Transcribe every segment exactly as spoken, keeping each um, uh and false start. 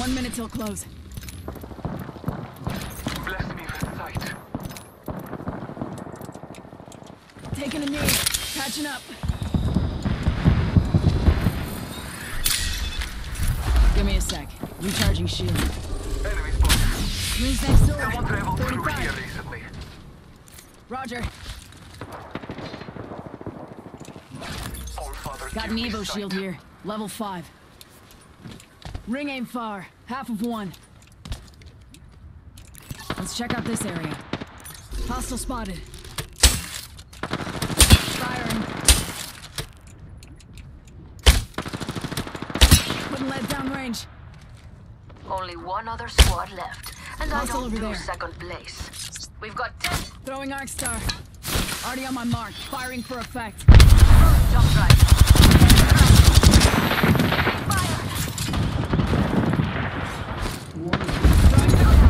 One minute till close. Bless me with sight. Taking a knee. Catching up. Give me a sec. Recharging shield. Enemy spotted. Rings next door. Someone traveled through here forty-five. recently. Roger. All Father, Got give an me Evo sight. shield here. Level five. Ring aim far. Half of one. Let's check out this area. Hostile spotted. Firing. Putting lead downrange. Only one other squad left, and I Hostile don't over do there. second place. We've got ten. Throwing arc star. Already on my mark. Firing for effect. Jump right. Fire! Throwing down.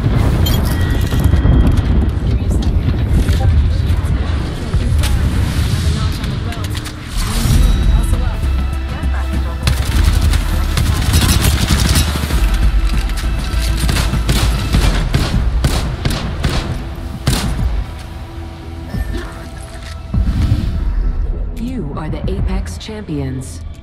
Give me a second. Recharging shields. Looking far. Have a notch on the belt. Wings moving. Hustle up. Get back is on the You are the Apex champions.